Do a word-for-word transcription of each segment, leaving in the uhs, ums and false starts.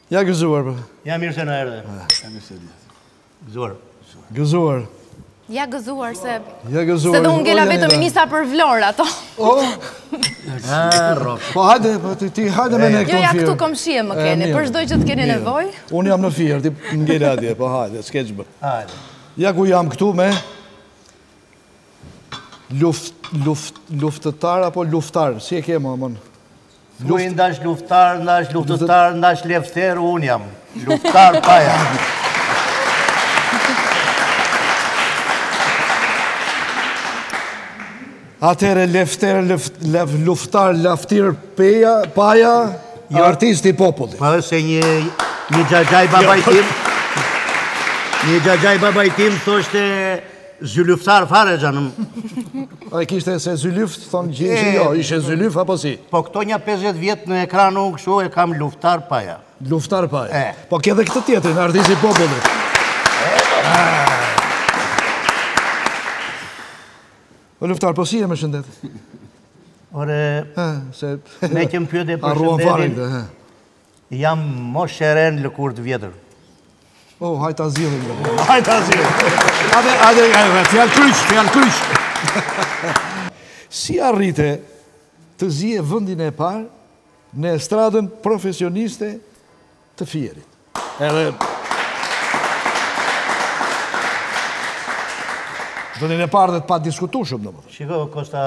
Ja gëzuar, për. Ja mirë se në erdhe. Gëzuar. Gëzuar. Ja gëzuar, se... Ja gëzuar. Se dhe unë ngella vetëm i nisa për vlorë ato. O! Po hajde, ti hajde me ne këtu në firë. Jo, ja këtu kom shie më keni, për shdoj që të keni nevoj. Unë jam në firë, ti ngella atje, po hajde, s'ke që bërë. Hajde. Ja ku jam këtu me... Luftëtar apo luftar, si e ke më, mënë? Thuj ndash luftar, ndash luftëtar, ndash lefter, unë jam. Luftar paja. Atere lefter, luftar, laftir, paja, artisti populli. Ma dhe se një gjagjaj babaj tim, një gjagjaj babaj tim thoshte zyluftar fare, gjanëm. A i kishte se zyluft, thonë gjithë, jo, ishe zyluft, apo si? Po këto një pesëdhjetë vjetë në ekran unë kështu e kam luftar paja. Luftar paja. Po ke dhe këtë tjetërin, artisti popullit. O luftar, po si e me shëndet? Ore, me që më pyete për shëndetin, jam mosheren lëkur të vjetër. O, hajta zilin. Hajta zilin. Ade, ade, ade, fjallë kryq, fjallë kryq. Si arrite të zije vëndin e parë në estradën profesioniste të Fierit? Edhe... Vëndin e parë dhe të pa diskutu shumë, në më të. Shiko, Kosta,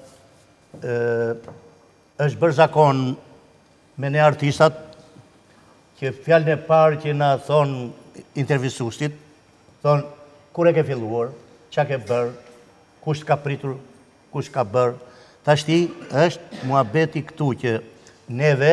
është bërë zakon me ne artistat që fjallën e parë që na thonë intervistustit, thonë, kur e ke filluar, qa ke bërë, kush ka pritur, kush ka bërë. Ta shti është muhabeti këtu që neve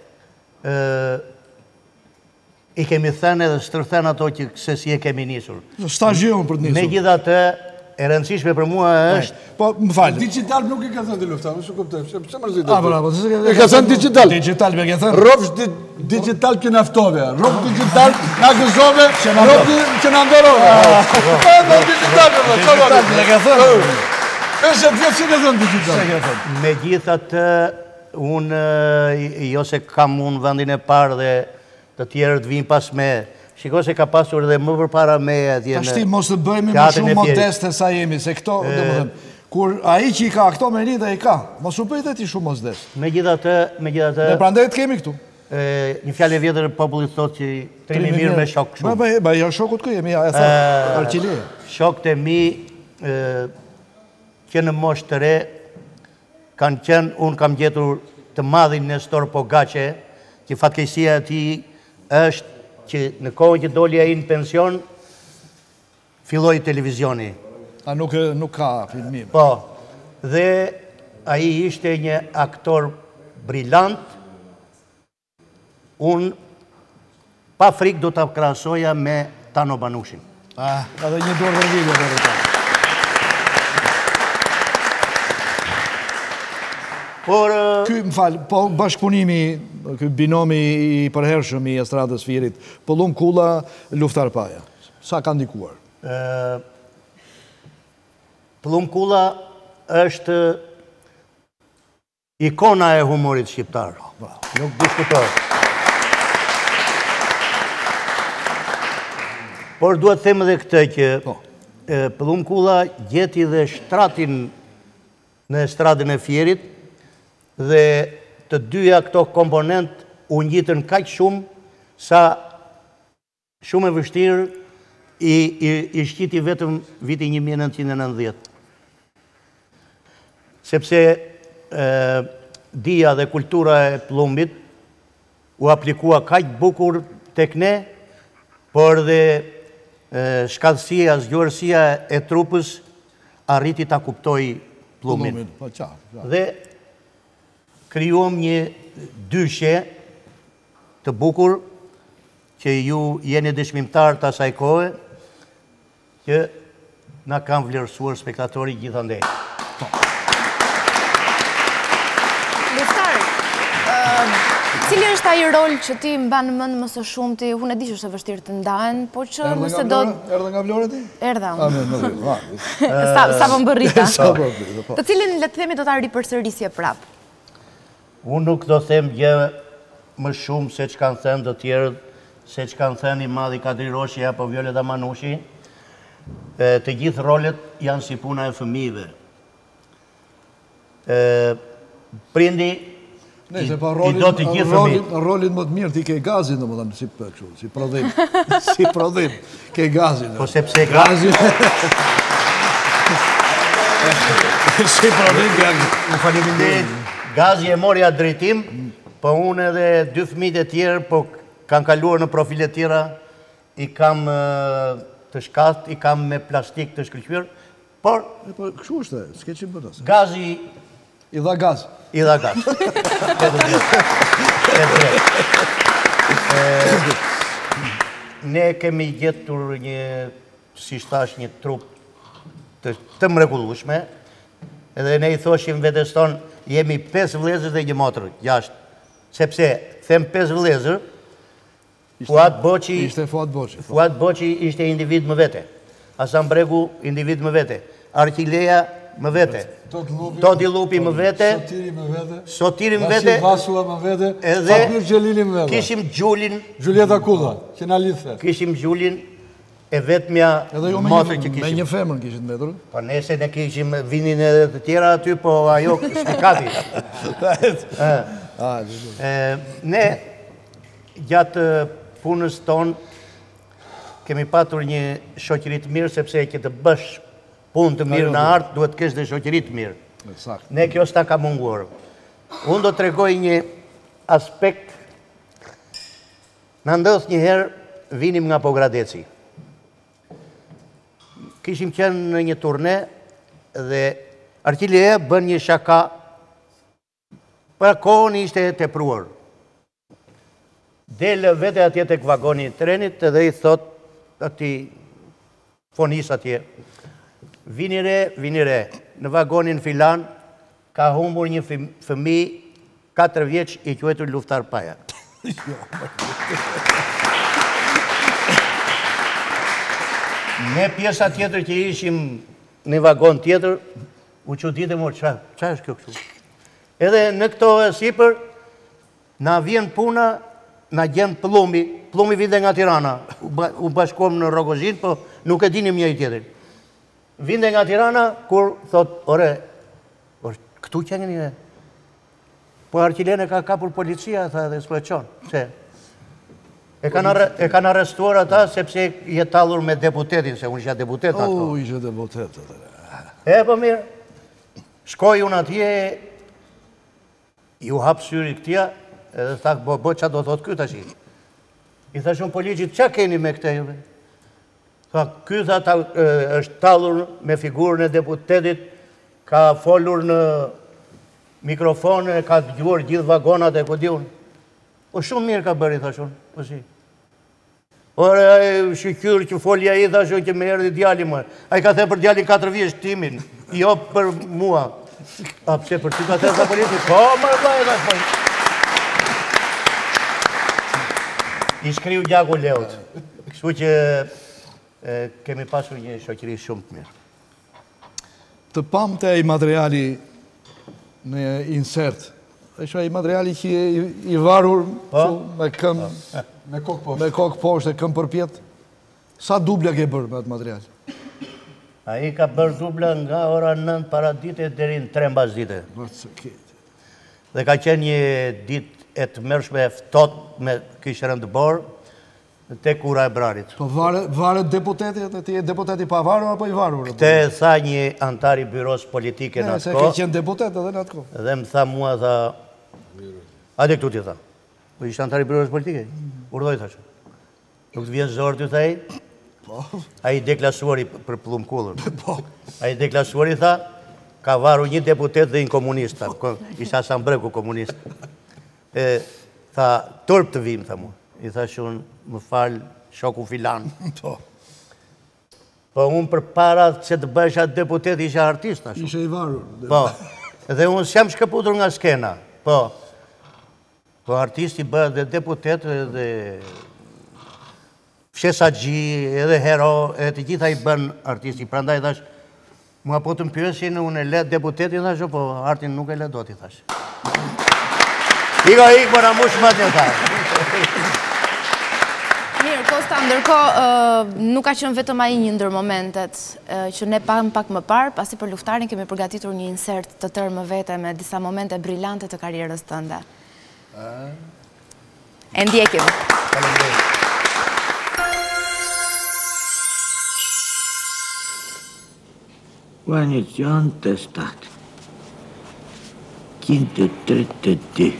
i kemi thënë edhe stërthen ato që se si e kemi njësur. Stagjion për të njësur. Me gjitha të e rëndësishme për mua është... Po, më falë. Digital nuk i ka thënë të lufta, më shu kuptoj, që mërzit e A, bravo. E ka thënë digital. Digital, me ke thënë. Rovsh digital që naftove, rovsh digital nga gëzove, rovsh që në ndorove. Pa, në digital, me ke thënë. E shë të vjetë që ke thënë digital. Me gjitha të, unë, jo se kam unë vendin e parë dhe të tjerët vinë pas me, shiko se ka pasur dhe më përpara me atje në... Ta shti, mos të bëjmë më shumë modeste sa jemi, se këto, dhe më dhëmë, kur a i që i ka këto me një dhe i ka, mos u bëjt e ti shumë modeste. Me gjitha të, me gjitha të... Me prandaj të kemi këtu. Një fjallë e vjetër popullit thot që trimi mirë me shok shumë. Ba, ba, jo shokut këj, jemi, e tha, arqilie. Shokët e mi, që në mosh të re, kanë qenë, unë kam gjetur të madhin Nestor Pogace, që fatkejsia ti është që në kohën që doli a i në pension, filloj televizioni. A nuk ka filmim? Po, dhe a i ishte një aktor brillant, unë pa frik do të krahasoja me Tano Banushin. Ah, edhe një dorë dhe video dhe rëta. Por... Ky, më falë, po bashkëpunimi, ky binomi i përhershëm i estradës Fierit, Pëllum Kulla, Luftar Paja, sa ka ndikuar? Pëllum Kulla është ikona e humorit shqiptar. Nuk diskutohet. Por duhet them edhe këtë që Pëllum Kulla gjeti dhe shtratin në estradën e Fierit, dhe të dyja këto komponent u njitën kaq shumë sa shumë e vështirë i shqiti vetëm viti një mijë e nëntëqind e nëntëdhjetë. Sepse dia dhe kultura e Pëllumbit u aplikua kaq bukur tek ne, por dhe shkallësia, zgjuarësia e trupës arriti ta kuptoj Pëllumbin. Dhe krijuam një dyshje të bukur që ju jeni dëshmimtar të asaj kohe që na kanë vlerësuar spektatori gjithandej. Luftar, cili është ai rol që ti mban mend më së shumti? Unë e di që është e vështirë të ndahen, po që nëse do... Erdhe nga Vlora ti? Erdha. Sa Sa më bërrita. Të cilin le të themi do ta ripërsërisje prapë? Unë nuk do them gjë më shumë se që kanë thënë të tjerët, se që kanë thënë i madhi Kadri Roshi apo Violeta Manushi, të gjithë rolet janë si puna e fëmijëve. Prindi Ne, se pa i do të gjithë fëmijët. rolin më të mirë ti ke gazin, në më thënë, si për kështu, si prodhim. Si prodhim, ke gazin. Po sepse Gazin. Si prodhim, ke Më faleminderit, Gazi e mori atë drejtim, po unë edhe dy fëmijët e tjerë, po kanë kaluar në profile tjera, i kam të shkath, i kam me plastik të shkëlqyer, por Po, kështu është, s'ke që më bërës. Gazi I dha gaz. i dha gaz. E drejtë. E drejtë. Ne kemi gjetur një, si thash, një trup të, të mrekullueshme, edhe ne i thoshim vetes tonë, jemi pesë vëllezër dhe një motër, jashtë. Sepse, them pesë vëllezër, Fuat Boqi, Ishte Fuat Boqi. Fuat Boqi ishte individ më vete. Hasan Bregu, individ më vete. Arqileja më vete. Toti Lupi më vete. Sotiri më vete. Sotiri më vete. Vasil Vasua më vete. Edhe Fabir Gjelili më vete. kishim Gjulin, Gjulieta Kulla, që na lidhe. kishim Gjulin e vetmja Edhe jo me motër një, që me kishim. një femër kishit mbetur. Po nese ne kishim vinin edhe të tjera aty, po ajo s'kati. Ah, E, ne, gjatë punës tonë, kemi patur një shoqëri të mirë, sepse që të bësh punë të mirë në artë, duhet kesh dhe shoqëri të mirë. Sakt. Ne kjo s'ta ka munguar. Unë do të tregoj një aspekt. Në ndodh një herë, vinim nga Pogradeci. Kishim qenë në një turne dhe Arqileja bën një shaka, për kohën ishte tepruar. Delë vete atje tek vagoni i trenit edhe i thot ati fonis atje. Vini re, vini re, në vagonin filan ka humbur një fëmi katër vjeç i quajtur Luftar Paja. Ne pjesa tjetër që ishim në vagon tjetër, u çuditëm, qa, qa është kjo kështu? Edhe në këto sipër, na vjen puna, na gjen Pllumi, Pllumi vinte nga Tirana, u, ba, u bashkuam në Rogozhin, po nuk e dinim njëri tjetrin. Vinte nga Tirana, kur thot, ore, or, këtu që një, po Arqilene ka kapur policia, tha dhe s'po e qonë, se e kanë arre, e kanë arrestuar ata sepse je tallur me deputetin, se unë isha deputet ato. O, ishe deputet. E, po mirë, shkoj unë atje, ju hapë syri këtia, edhe thak, bo, bo, qa do thot këtë ashtë? I thash unë poligjit, qa keni me këte juve? Tha, këtë ata është tallur me figurën e deputetit, ka folur në mikrofone, ka dëgjuar gjithë vagonat e kodiun. Po shumë mirë ka bëri, thash unë, po si. Ore, shikyrë që folja i, thash unë, që me erdi djali më. A i ka the për djali katër vjeç timin, jo për mua. A pse për ty ka the sa politi? Po, më rëdaj, thash po. I shkriu Gjaku Leut. Kështu që e, kemi pasur një shoqëri shumë të mirë. Të pam të i materiali në insert, është ai materiali që i, i varur me këm, Me kokë poshtë. me kokë poshtë e këm përpjet. Sa dubla ke bërë me atë material? A i ka bërë dubla nga ora nëntë para dite deri në tre mbas dite. Dhe ka qenë një ditë e të mërshme ftot me kishë rëndëbor te kura e brarit. Po varet, varet deputeti, ti je deputeti pa varur apo i varur? Te tha një antari byros politike në Ne, atë se ke kohë, qenë deputet edhe në atë kohë. dhe më tha mua, tha, ade këtu ti tha. Po ishte antari byros politike? Urdoj, thash. Nuk të vjen zorë ty, tha i? A i deklasuari për Pllum Kullën. A i deklasuari, tha, ka varu një deputet dhe një komunist, tha. Isha Hasan Bregu komunist. E, tha, tërp të vim, tha mua. I tha shumë, më falë, shoku filan. Po unë për para që të bësha deputet isha artist, tha shumë. Ishe i varur. Po, dhe unë s'jam shkëputur nga skena. Po, po artisti bëhet dhe deputet dhe fshesagji, edhe hero, e të gjitha i bën artisti. Prandaj thash, mua po të më pyesin, unë e le deputetin, thash, po artin nuk e le do t'i thash. Iko ik për amush më të tharë. Mirë, Kosta, ndërkohë nuk ka qenë vetëm ai një ndër momentet që ne pam pak më parë, pasi për luftarin kemi përgatitur një insert të tërë më vete me disa momente brillante të karrierës tënde. E ndjekim. Guarnigion testat. quinto trenta D.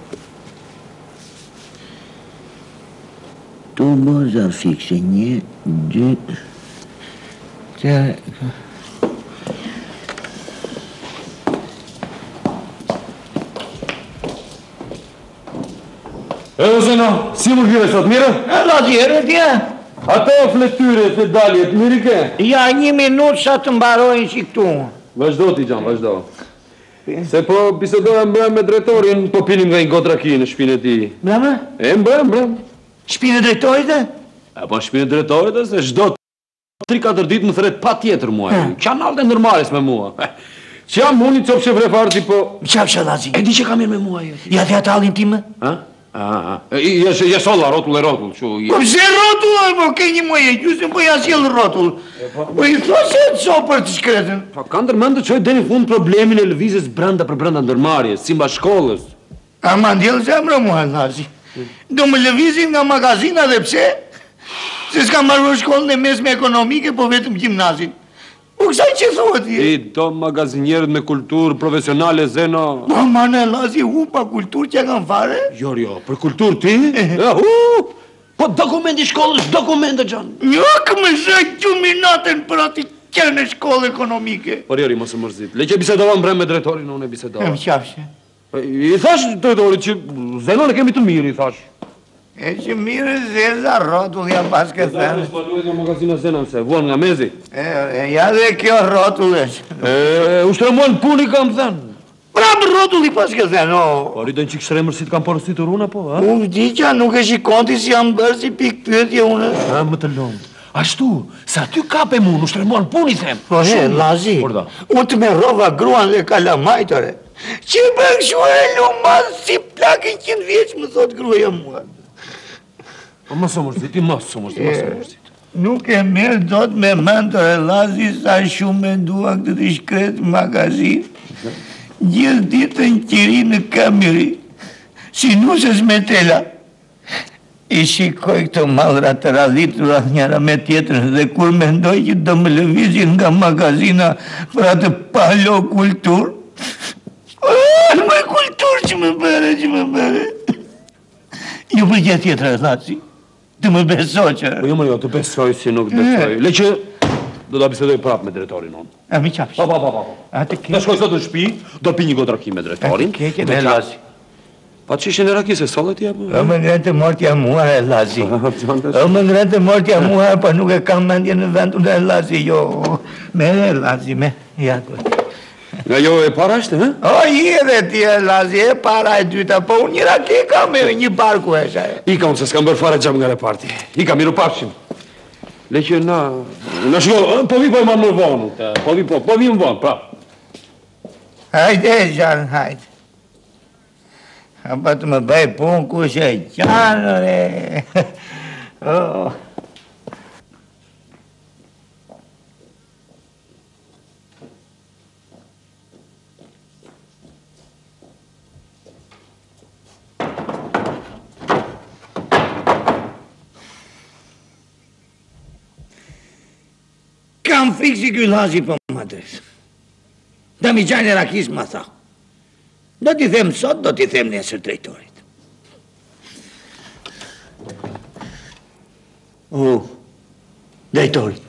Tubos à fixe, një, dy, tre... E o zeno, si më gjyre sot, mire? E la djere, tje? Ato fletyre, të daljet, mire ke? Ja, një minut sa të mbarojnë që këtu. Vazhdo ti, Gjan, vazhdo. Se po bisedojë mbrëm me drejtorin, po pinim nga një gotë raki në shpinë e ti. Mbrëmë? E mbrëm, mbrëm. Shpinë e drejtorit e? E po shpinë e drejtorit e, se shdo tri katër ditë më thret pa tjetër muaj. Qa nalë dhe nërmaris me mua. Që jam muni qopë që frefarti, po... Qapë që lazi? E di që ka mirë me mua, jo. Ja të atalin time? Ha? Ha, ha. Je solla, rotull e rotull, që... Po pse rotull, po ke një muaj e gjusën, po ja s'jel rotull. Po i thua se të so për të shkretën. Pa ka ndërmend të qoj dhe një fund problemin e lëvizjes brenda për brenda ndërmarjes, si mba shkollës. A ma ndjelë zemrë mua, lazi. Do më lëvizin nga magazina dhe pse? Se s'ka marrë shkollën e mesme ekonomike, po vetëm gjimnazin. Po kësaj që thua ti? I do magazinjerët me kulturë profesionale, Zeno... Po ma në lazi hu pa kulturë që kanë fare? Jo, jo, për kulturë ti? Ja, hu! Po dokumenti shkollës, dokumenti, Gjan. Jo, këmë shë gjuminatën për ati qenë e shkollë ekonomike. Por jeri, mos e mërzit. Le që bisedova mbrem me drejtorin, unë e bisedova. E më qafshe. I thash drejtorit që Zeno në kemi të mirë, i thash. E që mirë zeza rotull ja pas ke thënë. E spaluet nga magazina Zeno, se vuan nga mezi. E, ja dhe kjo rotull e që. E, ushtremuan puni kam thënë. Prapë rotull i pas ke thënë, o. Po rritën që këshremër si të kam porositur una, po, ha? Unë di që nuk e shikonti si jam bërë si pik pyetje unë. Ha, më të lomë. Ashtu, sa ty kape mu, ushtremuan puni, them. Po he, lazi, Por da. unë të me rova gruan dhe kalamajtore. Që bëgë shua e luman si plakin qënë vjeç më thot gruaja mua. Po mos o mërzit, i mos o mërzit, mos o mërzit. Nuk e merë do të me mëntore, lazi, sa shumë me ndua këtë të shkret magazin. Gjithë ditën qiri në kamiri, si nusës me tela. I shikoj këto malra të radhitura njëra me tjetër dhe kur mendoj që do më lëvizin nga magazina për atë palo kultur. Në më kultur që më bëre, që më bëre. Ju për gjithë tjetër, lazi. Të më besoj që... Po jo më jo, të besoj si nuk besoj. Le që do da bisedoj prapë me drejtorin unë. A mi qapsh? Pa, pa, pa, pa. A të Të shkoj sot në shpi, do pi një gotë raki me drejtorin. A të keke me lazi. Pa që ishe në raki se solet ja, po? O më ngrenë të mortja muar e lazi. O më ngrenë të mortja muar, pa nuk e kam mendje në vendun e lazi, jo. Me e lazi, me. Ja, këtë. Nga jo e para është, he? O, i edhe ti e lazi, e para e dyta, po unë një raki kam e një barku e shaj. I ka unë se s'kam bërë fare gjam nga reparti. I ka miru pafshim. Le që na... Në shko, po vi po e ma më vonë. Po vi po, po vi më vonë, prap. Hajde, Gjan, hajde. A pa të më bëj pun kush e Gjan, re. Oh. Kam frikë si kjo lazi për më adresë. Da mi gjajnë e rakis më tha. Do t'i them sot, do t'i them nesër drejtorit. O, drejtorit.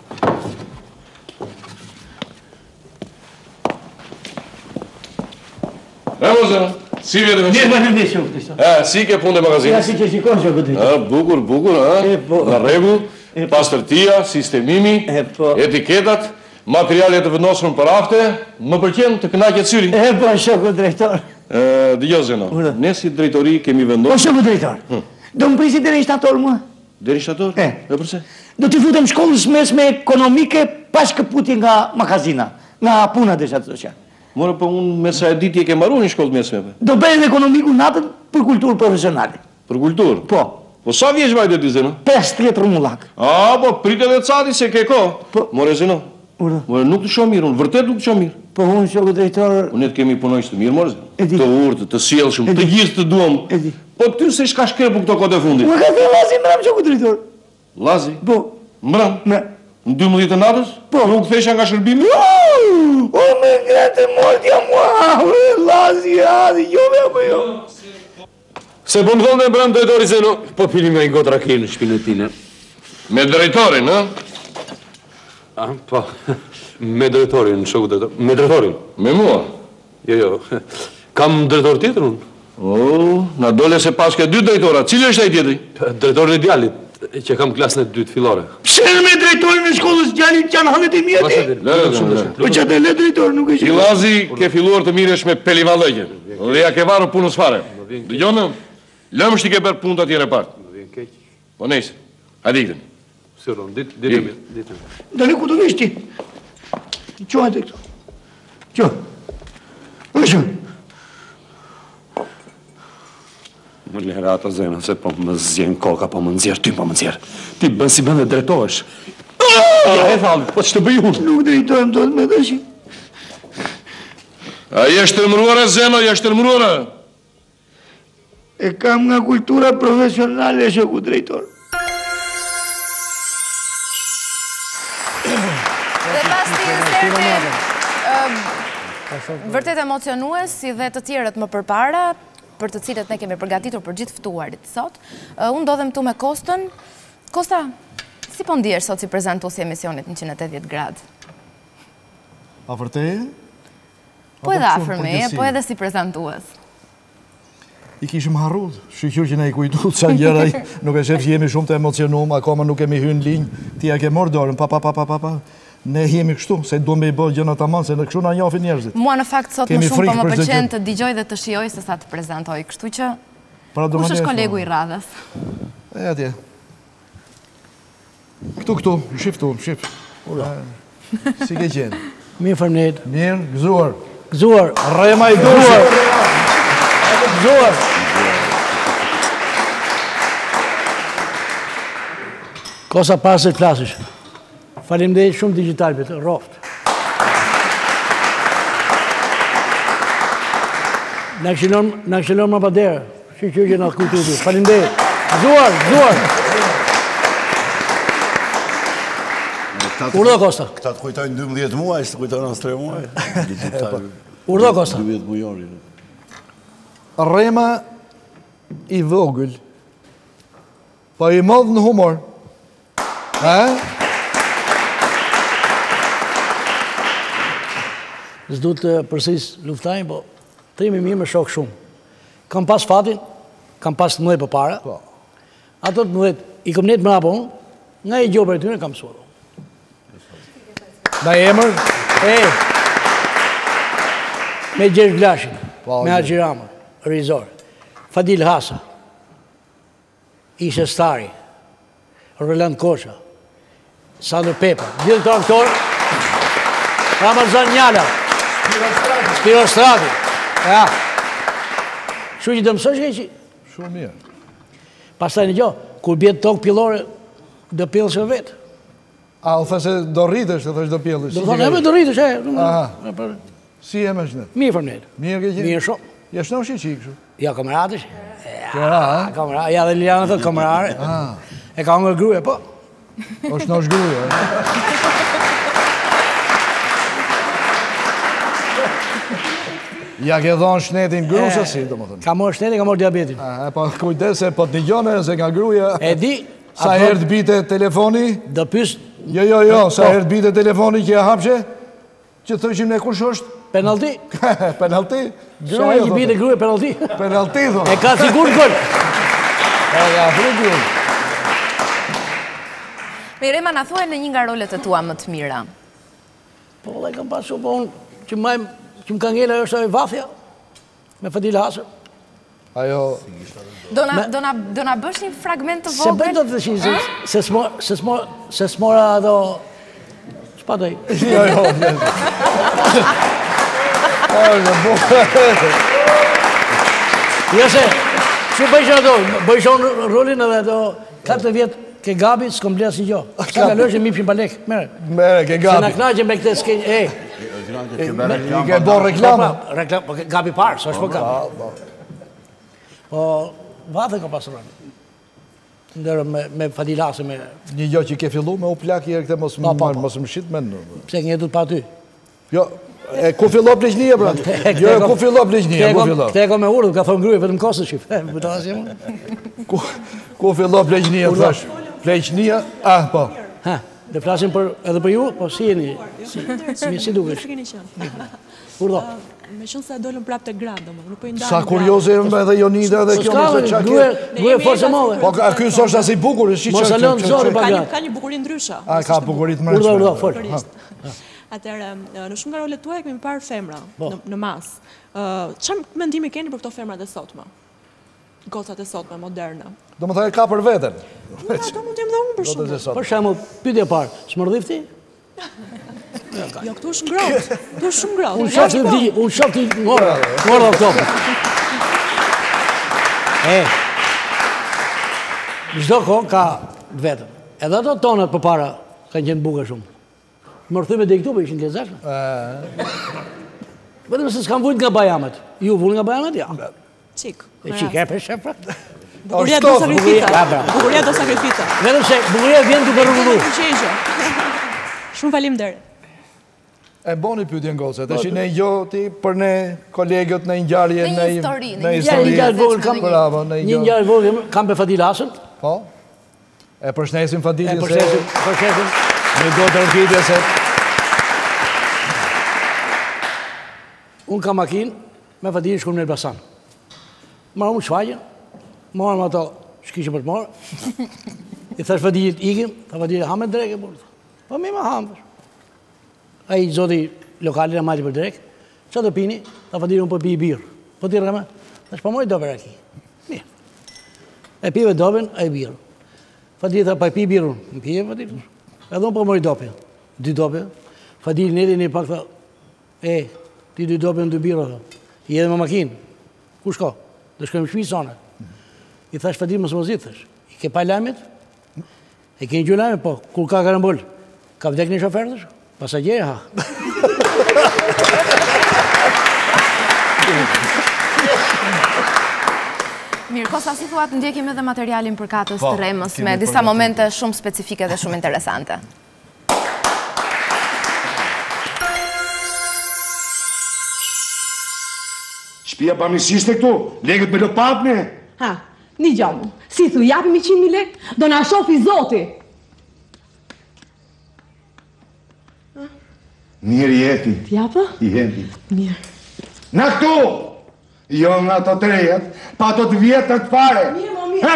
E moza, si vjetë me Mirë shumë? më në ndeshë, këtë. E, si ke punë e Ja magazinës? si që shikon që këtë. E, bukur, bukur, E, e? po. Në regull, pastërtia, sistemimi, E, po. etiketat, materialet të vendosur për afte, më përqen të kënaqet syri. E, po, shoku drejtor. Dëgjoj Zeno, ne si drejtori kemi Po, vendosur... shoku drejtor. Do më prisi deri shtator mua. Deri shtator? E. E përse? Do t'i futem shkollës mesme ekonomike pas këputi nga magazina, nga puna dhe shatë social. More, po unë me sa e ditje ke maru një shkollë mesme, pe. Do bëjnë ekonomiku natën për kulturë profesionale. Për kulturë? Po. Po sa vjeç vajte ti Zeno? pesë tjetër mullak. A, po pritet edhe cati se ke ko. Po. More Zeno. Ura. More nuk të shoh mirë, unë vërtet nuk të shoh mirë. Po unë shoku drejtor. Unë të kemi punojnë të mirë, more Zeno. E di. Të urtë, të sjellshëm, të gjithë të duam. E di. Po ty se shka shkrepu këto kohë të fundit. Unë ka thënë Lazi mbram shoku drejtor. Lazi? Po. Mbram? Me. Në dymbëdhjetë të natës? Po. Nuk thesha nga shërbimi? O me gratë mortja mua, Lazi, Lazi, jo me apo jo. Se po më thonë dhe mbram drejtori Zeno, po pilim me i gotra kejnë në shpinë tine. Me drejtorin, ha? A, po, me drejtorin, shoku drejtor. Me drejtorin? Me mua? Jo, jo. Kam drejtor tjetër unë. O, na dole se paske dy drejtora. Cili është ai tjetri? Drejtorin e djalit, që kam klasën e dytë fillore. Pse me drejtorin e shkollës djalit që janë hanët e mjetë? Po që atë le drejtor nuk e që. Lazi ke filluar të miresh me pelivallëqe. Dhe ja ke varur punës fare. Dëgjone, lëmë shti ke bërë punë të atjere partë. Më vjen keq. Po nejse, hajde ikten. Sëron, ditë ditë mirë, ditë. Dani ku të vish ti? Qo hajde këto. Qo. O qo. Më lera ato Zena, se po më zjen koka, po më nxjerr ty, po më nxjerr. Ti bën si bën dhe drejtohesh. Ja e thallë, po që të bëj unë? Nuk drejtojmë do të me dhe shi. A je shtërmruara, Zeno, je shtërmruara? E kam nga kultura profesionale e shoku drejtor. Dhe pas të inserte, vërtet emocionues, si dhe të tjerët më përpara, për të cilët ne kemi përgatitur për gjithë ftuarit sot, unë ndodhem tu me Kostën. Kosta, si po ndihesh sot si prezantuesi i emisionit njëqind e tetëdhjetë gradë? A vërteje? Po edhe afër meje, po edhe si prezantues. I kishim harrut, shqyqyr që ne i kujtu të gjëra, nuk e shef që jemi shumë të emocionum, akoma nuk kemi hynë linjë, ti ja ke morë dorën, pa, pa, pa, pa, pa, pa. Ne jemi kështu, se du me i bërë gjëna të manë, se në kështu na njofin njerëzit. Mua në fakt sot më shumë po më pëlqen të digjoj dhe të shioj se sa të prezentoj, kështu që kush është kolegu i radhës? E atje. Këtu, këtu, shif tu, shif. Si ke qenë? Mirë fërnet. Mirë, gëzuar. Gëzuar. Rema i gëzuar. Gëzuar. Kosa pasër të flasësh. Faleminderit shumë digital për të roft. Në këshilon më paderë, që që që në kujtuti. Faleminderit. Gëzuar, gëzuar. Urdo Kosta. Këta të kujtojnë dymbëdhjetë muaj, së të kujtojnë nësë tre muaj. Urdo Kosta. dymbëdhjetë mujori. Rema i vogël, po i modh në humor. Ha? Zdu të përsis luftajnë, po të imi mirë me shokë shumë. Kam pas fatin, kam pas të mëdhe për para. Ato të mëdhet, i kom netë më rapo unë, nga i gjohë për e tyre kam suado. Na emër? E, me Gjergj Glashin, me Haxhirama, Rizor, Fadil Hasa, Ishe Stari, Roland Kosha, Sandro Pepa, gjithë të aktorë, Ramazan Njala, Spiro Strati. Ja. Shu që të mësosh e që? Shumë mirë. Pastaj në gjohë, kur bjetë tokë pillore, dë pillës e vetë. A, o thë se do rritësh, të thësh do pjellësh. Do thonë, e me do rritësh, e. Aha. Si e me shnet? Mirë fërnet. Mirë ke qenë? Mirë shumë. Ja shno shi qikë shu? Ja, kameratësh. Kera, ha? Kamerat, ja dhe Liliana thëtë kamerare. E ka nga gruje, po. O shno shgruje, e? Ja ke dhonë shnetin grusë, si, do më thënë. Ka morë shneti, ka morë diabetin. E, po kujdes se po të një gjone, se nga gruja... E di... Sa herë të bite telefoni? Do pys... Jo, jo, jo, sa herë të bite telefoni që e hapshe? Që të thëshim ne kush është? Penalti? Penalti? Sa herë që bite gruje penalti? Penalti, thonë. E ka sigur gol. E ka fru gjullë. Mirema, na thuaj në një nga rolet e tua më të mira. Po, dhe kam pasu, po unë, që majmë, që më ka ngele është e vafja, me Fadil Hasër. Ajo... Do na bësh një fragment të Se vogël? bëjt do të shimë, se s'mora ato... S'pa doj. Jo, jo, jo. Jo se... Si bëjshë ato, bëjshë rolin edhe ato katër vjetë ke Gabi, s'kom ble asnjë gjë. Ka kalojsh e mipshin pa lek. Merre. Merre ke Gabi. Se na kënaqem me këtë skenjë. E. I ke bërë reklama. Reklam, Gabi parë, s'është po Gabi. Po vatë ka pasur. Ndër me me Fadilase me një gjë që ke filluar me u plak herë këtë mos mos më shit mend. Pse ngjetu pa ty? Jo, e ku filloi pleqnia pra? Jo, ku filloi pleqnia, ku filloi? Te ka me urdhë, ka thonë ngryje vetëm kosë shif. Po ta asjem. Ku ku filloi pleqnia thash? Pleqnia, ah po. Ha, le flasim për edhe për ju, po si jeni? Si si dukesh? Urdhë. Me qënë se dolën prap të gradë, domethënë, nuk po i ndajmë. Sa kurioze edhe Jonida edhe kjo më çka ke. Duhet forcë madhe. Po ky s'është as i bukur, si çfarë. Mos e lën zori pa gat. Ka një bukuri ndryshe. A ka bukuri të mërshme. Urdhë, urdhë, fol. Atëherë, në shumë nga rolet tuaja kemi parë femra në mas. Çfarë mendimi keni për këto femrat e sotme? Gocat e sotme, moderne. Domethënë ka për veten. Ato mund të jem dhe unë për shumë. Për shembull, pyetja e parë, smërdhif ti? Jo, këtu është ngrohtë. Këtu është shumë ngrohtë. Unë shoh ti, unë shoh ti ngora, ngora këtu. E. Çdo kohë ka vetëm. Edhe ato tonat përpara kanë qenë bukur shumë. Mërthyme dhe i këtu për ishin të lezashme. Vetëm se s'kam vujt nga bajamet. Ju vull nga bajamet? Ja. Qik. E qik, e për shef, pra. Bukuria do sakrifita. Bukuria do sakrifita. Vetëm se bukuria vjen duke rrugullu. Shumë falim dere. E boni pyetje ngoce, tash ne jo ti për ne kolegët në ngjarje në një histori, në histori. Një ngjarje vogël kam bravo, në një ngjarje vogël kam me Fadilasën. Po. E përshëndesim Fadilin. E përshëndesim, përshëndesim. Ne do të rritje se unë kam makinë me Fadilin shkum në Elbasan. Marrëm shfaqjen, marrëm ato shkishë për të marrë. I thash Fadilit ikim, tha Fadilit ha me dreke burë. Po mi ma hamë. A i zoti lokalin e mali për drek, që të pini, ta Fadilin unë për pi i birë. Po t'i rreme, ta shpa moj dobe raki. Mirë. E pive doben, a i birë. Fadilin tha pa i pi i birë unë. Në pije Fadilin. Edhe unë për moj dobe. Dy dobe. Fadilin edhe një pak tha, e, ti dy dobe në dy birë, i edhe me makinë. Ku shko? Dhe shkojmë shpi sone. I thash Fadilin më së mozit, thash. I ke pa lamit? E ke një gjë lamit, po, kur ka karambol? Ka vdek një shofer, thash? Pasagjerë, ha. Mirë, kosa si thuat, ndjekim edhe materialin për katës të Remës me disa momente shumë specifike dhe shumë interesante. Shpia pa misiste këtu, legët me lopatne. Ha, një gjamu, si thu, japim i qind mijë lek, do na shofi zoti. Mirë jeti. T'japa? Jeti. Mirë. Na këtu! Jo nga të trejet, pa të të vjetër të fare. Mirë, mo, mirë.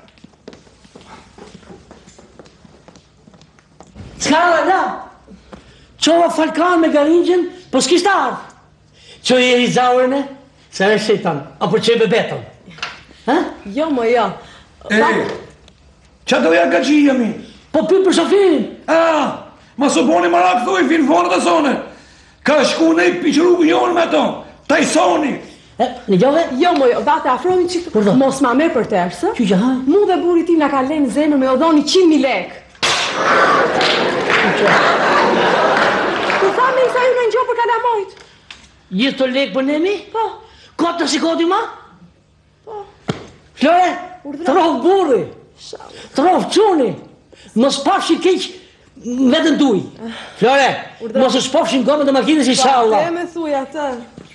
Ska la, qova falkan me garinjën, po s'kisht ardhë. Qo i e i zaurëne, se e shetan, apo që e bebetën. Jo, mo, jo. E, qa doja ka qija mi? Po pyr për shofirin. Ah! Ma së boni marak thuj, finë fonët e sone. Ka shku ne i piqërugu njonë me to. Ta i soni. Në gjove? Jo, moj, vate afrojnë që mos ma me për tërë, që që hajë? Mu dhe buri tim nga ka lenë zemër me odhoni qind mijë lek. Ku tha me i sa ju në një për kalamojt? Gjithë të lek për nemi? Po. Kotë të sikoti ma? Po. Flore, të rohë burri, të rohë quni, mos pashi keqë vetën tuj. Flore, mos është pofshin gomën dhe makinës i shalla. Pa, te me thuj atë.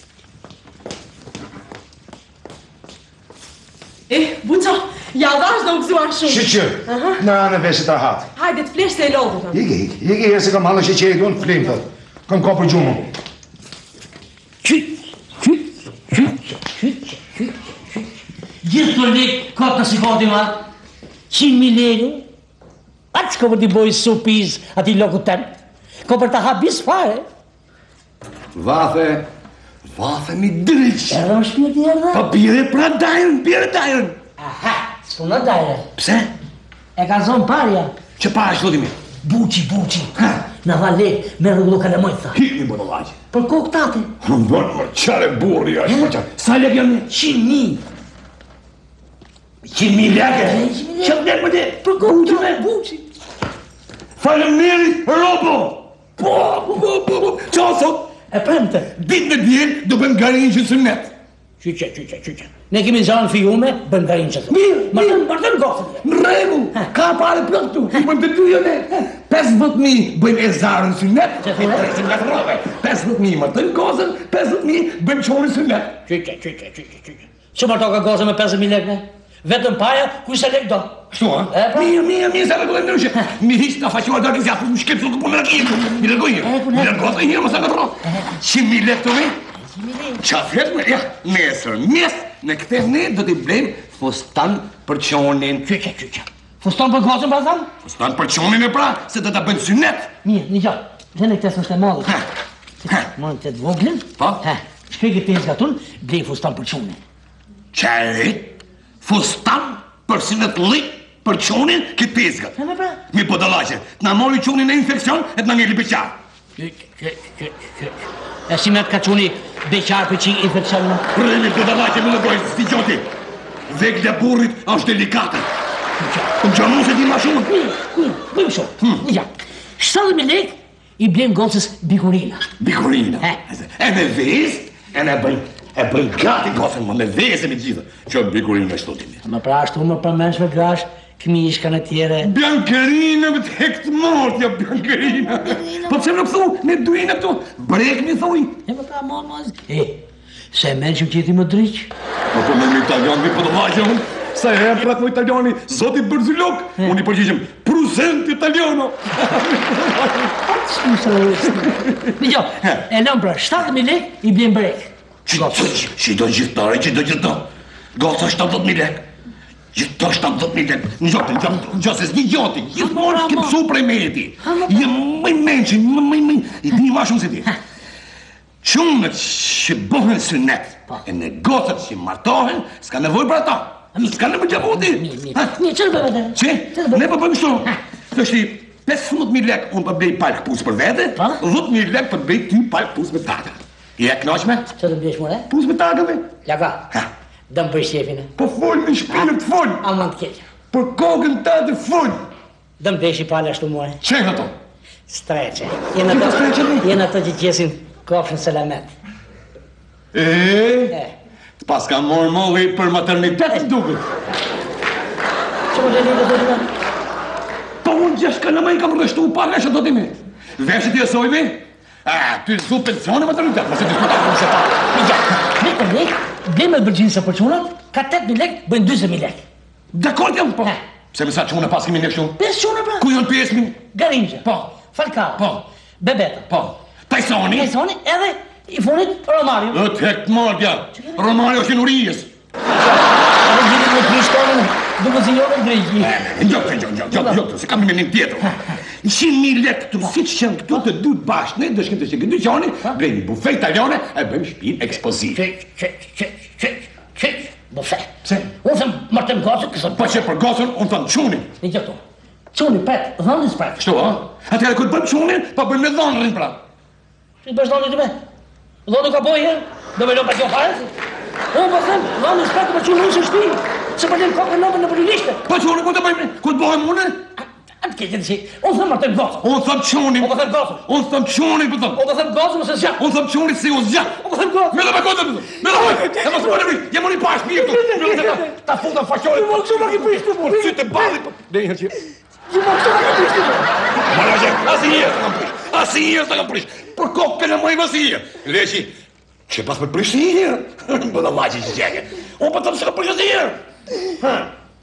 Eh, Bunqo, ja dhash dhe u gëzuar shumë. Shqyqë, në anë vesit rahat. Hajde të flesh se e lodhë të. Igi, igi, igi, se kam halë shqyqeri du në flim të. Kam ka për gjumë. Qyt, qyt, qyt, qyt, qyt, qyt. Gjithë të lekë, kotë të sikoti ma, qind mijë lekë. Atë s'ko për t'i bojë supiz ati loku tënë. Ko për t'a habis fare. Vafe, vafe mi dryqë. Erdo më shpirë t'i erdo? Pa pire pra dajrën, pire dajrën. Aha, s'ku në dajrën. Pse? E ka zonë parja. Që parë është lodimi? Buqi, buqi. Në dha lekë, me rrugullu ka le mojtë tha. Hikmi më në lajë. Për kokë tate. Më bërë më qare burri, është më qare. Sa lekë janë? Qind mijë. Qimi leke? Qëmë leke më te? Për buqi me buqi. Faleminderit, robo! Po, po, po, po, qa sot? E premte? Dit me djelë do bëm garin që sënet. Qyqe, qyqe, qyqe. Ne kemi zanë fijume, bëm garin që sënet. Mirë, mirë. Martën gosën. Në regu, ka pare plot tu. Bëm të dy jone. pesëdhjetë mijë bëjmë e zarën sënet. E tresin nga të rove. pesëdhjetë mijë martën gosën, pesëdhjetë mijë bëjmë qorin sënet. Qyqe, qyqe, qyqe, qyqe. Që marto ka gosën me pesëdhjetë mijë lekë? Vetëm paja, kuj se lek do. Shtu, ha? Mirë, mirë, mirë, se regullem në rëshë. Mi hisë në faqoar dhe këzja, më shkepë sot këpun në rakijë. Mi lërgoj një. Mi lërgoj të një, më sa në të ro. Qi mi lek të me? Qa flet me? Ja, nesër, mes, në këte ne do t'i blejmë fustan për qonin. Qyqe, qyqe. Fustan për gosën, pra thamë? Fustan për qonin e pra, se do t'a bënë synet. Mirë, një gjatë. Gjene këtes është e madhë. Më në të të voglin. Pa? Shkej këtë tezga tunë, blej fustan për qonin. Qaj? Fustan për synet lik për qonin këtë pezgat. E me pra? Mi po dalache, t'na mori qonin e infekcion e t'na njeli beqar. E si me t'ka qoni beqar për qi infekcion në? Rëmi po dalache me lëgoj, sti gjoti. Vegle burrit është delikata. Më gjanu se ti ma shumë. Mirë, mirë, bëjmë shumë. Një shtatëdhjetë mijë lekë i blen gocës bikurina. Bikurina? E me vezë, e ne bëjmë. E bëjmë gati gosën më me vezë me gjithë. Që bikurina është të timi. Më pra ashtu më përmensh me grash, këmi ishka në tjere. Biankerina me të hektë mortja, Biankerina. Po që më këthu, ne dujnë këtu, brek mi thuj. E më pra më më zë. E, se men që qiti më driqë. Po po me më italian, mi po të vajqë unë. Sa e e prat më italiani, zoti Bërzilok, unë i përgjishëm, pruzent italiano. Një gjo, e lëm pra, shtatëdhjetë mijë lekë i blen brek. Që i do gjithtare, që i do gjithtare. Goca shtatëdhjetë mijë lekë. Gjithto shtatëdhjetë mijë lekë. Në gjotë, në gjotë, në gjotë, në gjotë. Gjithmonë s'ke pësu prej meti. Jem mëj menqin, mëj mëj, i di ma shumë se ti. Qunët që bëhen synet, e në gocët që martohen, s'ka nevoj për ata. S'ka nevoj që vodi. Një, qërë për vete? Që? Ne për bëjmë shtu. Të shti, pesëdhjetë mijë lekë unë për bëj palë këpus për vete, dhjetë mijë lekë për bëj ty palë këpus me tata. I e knaqme? Që të mbjesh more? Pus me takëve. Laka, dëmë për shefine. Po full në shpinë të full. A më të keqë. Për kokën ta të full. Dëmë besh i pale ashtu more. Qe në to? Streqe. Jena të që gjesin kofshën selamet. E? Të pas ka morë molli për maternitet të duket. Që më gjeni të të të Po unë gjeshka në me i kam rështu pak e shë do t'i me. Veshët i esojme? A, ty zu pensione maternitet, më se diskutatë më se ta. Një gjatë, ne për lekë, bleme të bërgjinë se për qunat, ka tetëdhjetë mijë lekë, bëjnë dyzet mijë lekë. Dekord jam, po. Se me sa qune pas kemi në shumë? Pesë qune, pra. Ku janë pesë mi? Garinjë. Po. Falcao. Po. Bebeta. Po. Tajsoni. Tajsoni edhe i funit Romario. Dhe të hektë mardja. Romario është në urijës. Edhe gjithë në krishtonin, duke zinjore në drejgji. Gjokë, gjokë, gjokë, gjokë, se kam me një tjetër. Ishin mijë lekë këtu, si që qenë këtu të dy bashkë, ne dëshkim të që këtë dy qani, brejmë bufe italiane, e bëjmë shpinë ekspoziv. Qek, qek, qek, qek, qek, bufe. Se? Unë thëmë martem gosën, kësën... Po që për gosën, unë thëmë qunin. Një gjëto. Qunin, pet, dhëndis pet. Shtu, a? Atëherë këtë bëjmë qunin, pa bëjmë me dhëndrin, pra. Që bësh dhëndin të me? Dhëndin ka bojë, do me lo pa kjo fare? Unë po thëmë, dhëndis pet për qunin në shpinë, se për jenë kokën nëmën në përilishte. Po qunin, ku të bëjmë, ku të bëjmë une? Atë ke gjithë si, unë thëmë martem gosën. Unë thëmë qunin. Unë thëmë gosën. Unë thëmë qunin, për thëmë. Unë thëmë gosën, mëse zja. Unë thëmë qunin si u zja. Unë thëmë gosën. Me dhe me kodë, me dhe me. E më së përre vri, jemë një pash pjetu. Me dhe me, ta futa faqorit. Ju më kështu më ki prishtë, por. Sy të bali, dhe një që. Ju më kështu më ki prishtë, por. Maraje, asi njës të kam prish. Asi njës të kam prish. Për kokë në mëj vësije. Leqi, që pas me prish një herë. Bëda maqi që qenje. Unë për të më shka prish një herë.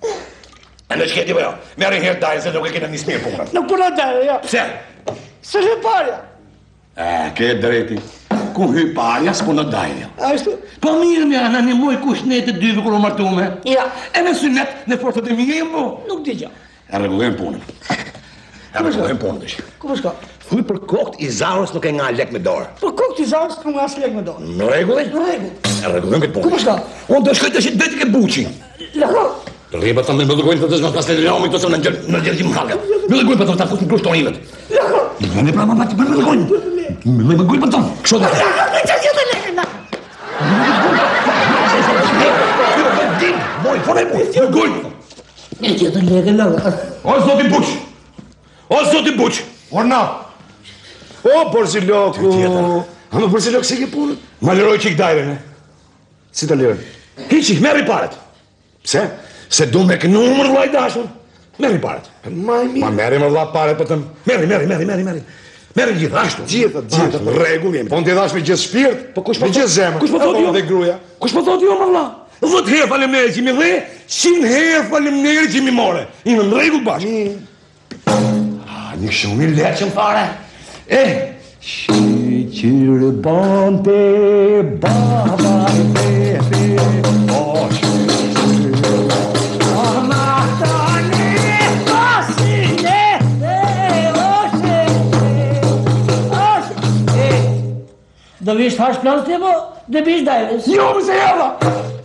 E në qëketi për jo, merë herë dajnë se nuk e kena një smirë punët. Nuk përna dajnë, ja. Pse? Se hy parja. E, ke drejti. Ku hy parja, s'puna dajnë. Ashtu? Po mirë mja, në një muj kush ne të dyve kërë martume. Ja. E në synet, në fortët e mije e mbo. Nuk di gja. E regullujem punën. E regullujem punën të shi. Ku përshka? Thuj për kokt i zarës nuk e nga lek me dorë. Për kokt i zarës nuk nga lek me dorë. Në regulli? Në regull. E regullujem këtë punë. Ku përshka? Unë të shkoj të shi të vetë ke buqi. Lako. Rriba të me më dëgojnë të të zhma pas të lëmi të se në gjërë në gjërë që më halga. Me dëgojnë për të të fusë në plushtonë imet. Lako. Me me pra ma bati, me me dëgojnë. Me me dëgojnë për të tonë. Kështë dhe të. Moj Oj, po ne buq, në gojnë. E që të lege lëga. O, zoti buq. O, zoti buq. Orna. O, Borziloku. A më Borziloku se ke punët? Ma lëroj që i kdajre, ne? Si të lërën? Hiqi, merri paret. Pse? Se du me kënumër vlaj dashur. Merri paret. Ma i mirë. Ma merri më vla paret për të më. Merri, merri, merri, merri, merri. Merri gjithë, ashtu. Gjithë, gjithë. Regull jemi. Po në t'i dash me gjithë shpirt, po kush me gjithë zemë. Kush po thot jo? Dhe gruja. Kush po thot jo, më vla? Dhët herë faleminderit që mi dhe, qind herë faleminderit që mi more. Ime në regull bashkë. Një shumë i leqën fare. E, shqyqyrë bante, baba e pepe, o shqyqyrë, o mahtane, pasine, o shqyqyrë, o shqyqyrë. Do vish hash planë të po, dhe bish dajles. Jo, më se java!